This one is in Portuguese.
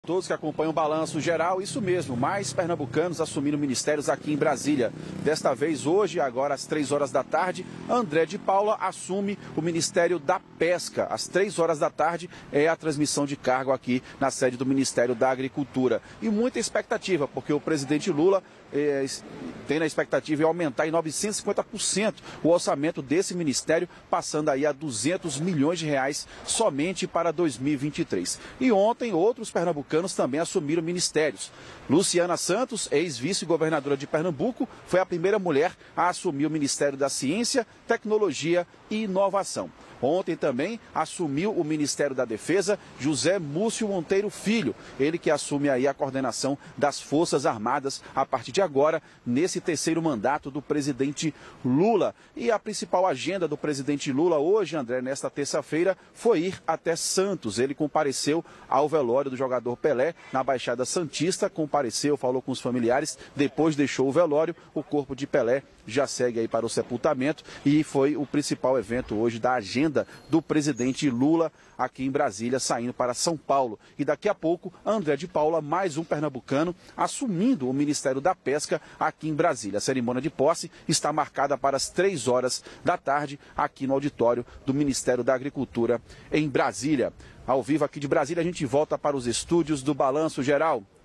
Todos que acompanham o Balanço Geral, isso mesmo, mais pernambucanos assumiram ministérios aqui em Brasília. Desta vez, hoje, agora às 3 horas da tarde, André de Paula assume o Ministério da Pesca. Às 3 horas da tarde é a transmissão de cargo aqui na sede do Ministério da Agricultura. E muita expectativa, porque o presidente Lula tem na expectativa de aumentar em 950% o orçamento desse ministério, passando aí a 200 milhões de reais somente para 2023. E ontem, outros pernambucanos também assumiram ministérios. Luciana Santos, ex-vice-governadora de Pernambuco, foi a primeira mulher a assumir o Ministério da Ciência, Tecnologia e Inovação. Ontem também assumiu o Ministério da Defesa José Múcio Monteiro Filho, ele que assume aí a coordenação das Forças Armadas a partir de agora, nesse terceiro mandato do presidente Lula. E a principal agenda do presidente Lula hoje, André, nesta terça-feira, foi ir até Santos. Ele compareceu ao velório do jogador Pelé na Baixada Santista, compareceu, falou com os familiares, depois deixou o velório, o corpo de Pelé já segue aí para o sepultamento e foi o principal evento hoje da agenda do presidente Lula aqui em Brasília, saindo para São Paulo. E daqui a pouco, André de Paula, mais um pernambucano, assumindo o Ministério da Pesca aqui em Brasília. A cerimônia de posse está marcada para as 3 horas da tarde aqui no auditório do Ministério da Agricultura em Brasília. Ao vivo aqui de Brasília, a gente volta para os estúdios do Balanço Geral.